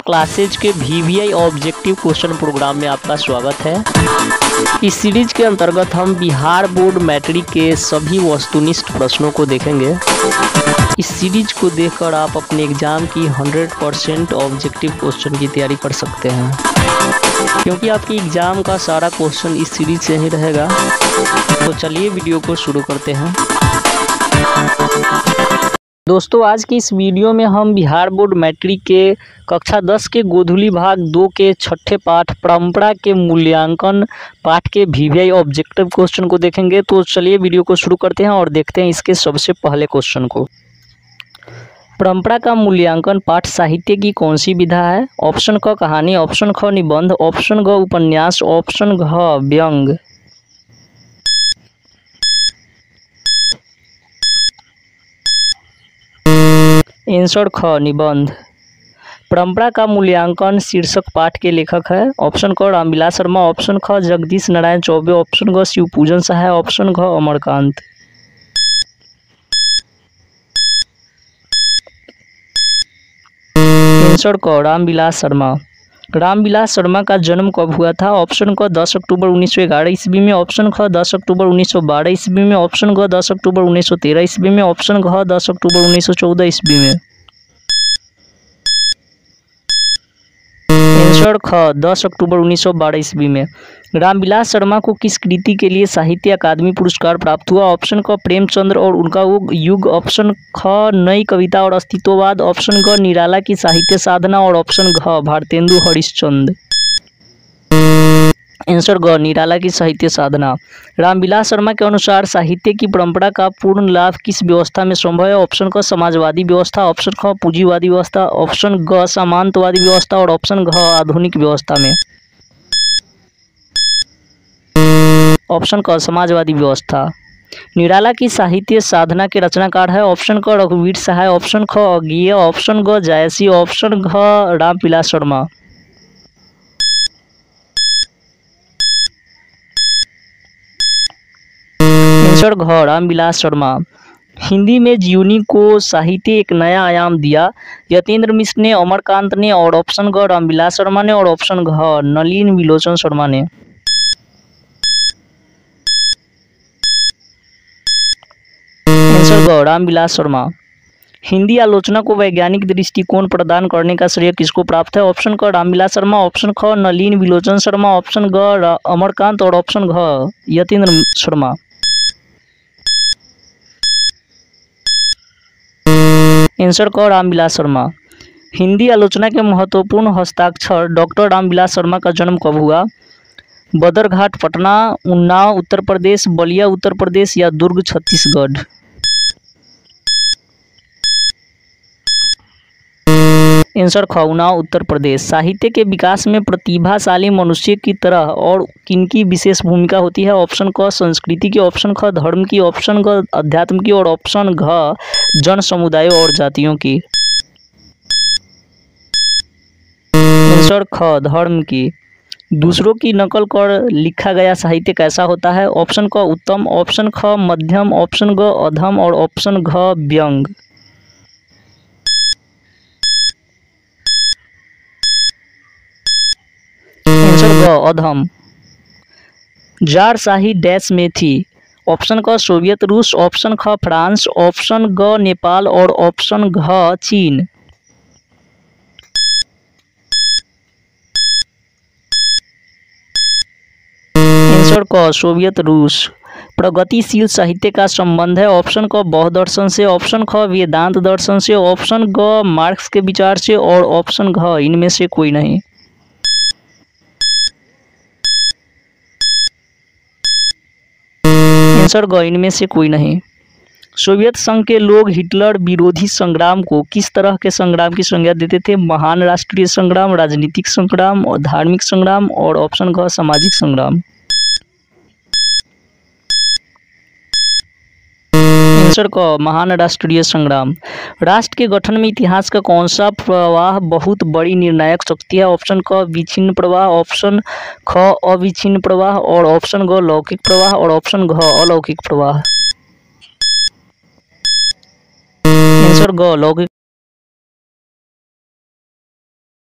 Classes के VVI objective question programme में आपका स्वागत है। इस सीरीज के अंतर्गत हम बिहार बोर्ड मैट्रिक के सभी वस्तुनिष्ठ प्रश्नों को देखेंगे। इस सीरीज को देखकर आप अपने एग्जाम की 100% ऑब्जेक्टिव क्वेश्चन की तैयारी कर सकते हैं, क्योंकि आपकी एग्जाम का सारा क्वेश्चन इस सीरीज से ही रहेगा। तो चलिए वीडियो को शुरू करते हैं। दोस्तों, आज की इस वीडियो में हम बिहार बोर्ड मैट्रिक के कक्षा 10 के गोधूली भाग 2 के छठे पाठ परंपरा के मूल्यांकन पाठ के वीवीआई ऑब्जेक्टिव क्वेश्चन को देखेंगे। तो चलिए वीडियो को शुरू करते हैं और देखते हैं इसके सबसे पहले क्वेश्चन को। परंपरा का मूल्यांकन पाठ साहित्य की कौन सी विधा है? ऑप्शन क कहानी, ऑप्शन ख निबंध, ऑप्शन ग उपन्यास, ऑप्शन घ व्यंग। आंसर ख निबंध। परंपरा का मूल्यांकन शीर्षक पाठ के लेखक है। ऑप्शन क रामविलास शर्मा, ऑप्शन ख जगदीश नारायण चौबे, ऑप्शन ग शिवपूजन सहाय, ऑप्शन घ अमरकांत। आंसर क रामविलास शर्मा। रामविलास शर्मा का जन्म कब हुआ था? ऑप्शन क 10 अक्टूबर 1911 ईस्वी में, ऑप्शन ख 10 अक्टूबर 1912 ईस्वी में, ऑप्शन ग 10 अक्टूबर 1913 ईस्वी में, ऑप्शन घ 10 अक्टूबर 1914 ईस्वी में। आंसर ख 10 अक्टूबर 1912 ईस्वी में। रामविलास शर्मा को किस कृति के लिए साहित्य अकादमी पुरस्कार प्राप्त हुआ? ऑप्शन क प्रेमचंद्र और उनका युग, ऑप्शन ख नई कविता और अस्तित्ववाद, ऑप्शन ग निराला की साहित्य साधना और ऑप्शन घ भारतेंदु हरिश्चंद्र। आंसर ग निराला की साहित्य साधना। रामविलास शर्मा के अनुसार साहित्य की परंपरा का पूर्ण लाभ किस व्यवस्था में संभव है? ऑप्शन क समाजवादी व्यवस्था, ऑप्शन ख पूंजीवादी व्यवस्था, ऑप्शन ग सामंतवादी व्यवस्था और ऑप्शन घ आधुनिक व्यवस्था में। ऑप्शन क समाजवादी व्यवस्था। निराला की साहित्य साधना के रचनाकार है। ऑप्शन क रघुवीर सहाय, ऑप्शन ख अज्ञेय, ऑप्शन ग जायसी, ऑप्शन घ रामविलास शर्मा। आंसर घ रामविलास शर्मा। हिंदी में जीवनी को साहित्य एक नया आयाम दिया। यतीन्द्र मिश्र ने, अमरकांत ने और ऑप्शन ग रामविलास शर्मा ने और ऑप्शन घ नलिन विलोचन शर्मा ने। आंसर ग रामविलास शर्मा। हिंदी आलोचना को वैज्ञानिक दृष्टिकोण प्रदान करने का श्रेय किसको प्राप्त है? ऑप्शन क रामविलास शर्मा, ऑप्शन ख नलिन विलोचन शर्मा, ऑप्शन ग अमरकांत और ऑप्शन घ यतीन्द्र शर्मा। आंसर क रामविलास शर्मा। हिंदी आलोचना के महत्वपूर्ण हस्ताक्षर डॉक्टर रामविलास शर्मा का जन्म कब हुआ? बदरघाट पटना, उन्नाव उत्तर प्रदेश, बलिया उत्तर प्रदेश या दुर्ग छत्तीसगढ़। आंसर ख उन्नाव उत्तर प्रदेश। साहित्य के विकास में प्रतिभाशाली मनुष्य की तरह और किनकी विशेष भूमिका होती है? ऑप्शन क संस्कृति की, ऑप्शन ख धर्म की, ऑप्शन ग अध्यात्म की और ऑप्शन घ जन समुदायों और जातियों की। आंसर ख धर्म की। दूसरों की नकल कर लिखा गया साहित्य कैसा होता है? ऑप्शन क उत्तम, ऑप्शन ख मध्यम, ऑप्शन ग अधम और ऑप्शन घ व्यंग। आंसर ग अधम। जारशाही डैश में थी? ऑप्शन क सोवियत रूस, ऑप्शन ख फ्रांस, ऑप्शन ग नेपाल और ऑप्शन घ चीन। आंसर क सोवियत रूस। प्रगतिशील साहित्य का संबंध है? ऑप्शन क बौद्ध दर्शन से, ऑप्शन ख वेदांत दर्शन से, ऑप्शन ग मार्क्स के विचार से और ऑप्शन घ इनमें से कोई नहीं। आंसर ग इनमें से कोई नहीं। सोवियत संघ के लोग हिटलर विरोधी संग्राम को किस तरह के संग्राम की संज्ञा देते थे? महान राष्ट्रीय संग्राम, राजनीतिक संग्राम और धार्मिक संग्राम और ऑप्शन घ सामाजिक संग्राम। आंसर क महान राष्ट्रीय संग्राम। राष्ट्र के गठन में इतिहास का कौन सा प्रवाह बहुत बड़ी निर्णायक शक्ति है? ऑप्शन क विच्छिन्न प्रवाह, ऑप्शन ख अविच्छिन्न प्रवाह और ऑप्शन ग लौकिक प्रवाह और ऑप्शन घ अलौकिक प्रवाह। आंसर ग लौकिक